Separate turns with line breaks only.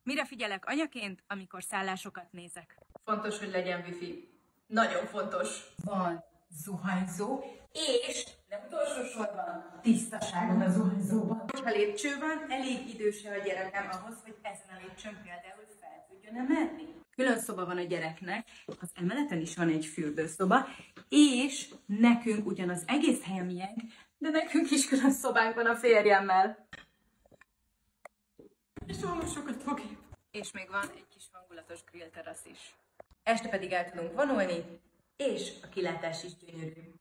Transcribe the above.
Mire figyelek anyaként, amikor szállásokat nézek?
Fontos, hogy legyen wifi. Nagyon fontos.
Van zuhanyzó, és nem utolsó sorban tisztaság a zuhanyzóban.
Ha lépcső van, elég időse a gyerekem ahhoz, hogy ezen a lépcsőn például fel tudjon emelni. Külön szoba van a gyereknek, az emeleten is van egy fürdőszoba, és nekünk ugyan az egész hely a miénk, de nekünk is külön szobánk van a férjemmel. És olyan sokat fogjuk. És még van egy kis hangulatos grillterasz is. Este pedig el tudunk vonulni, és a kilátás is gyönyörű.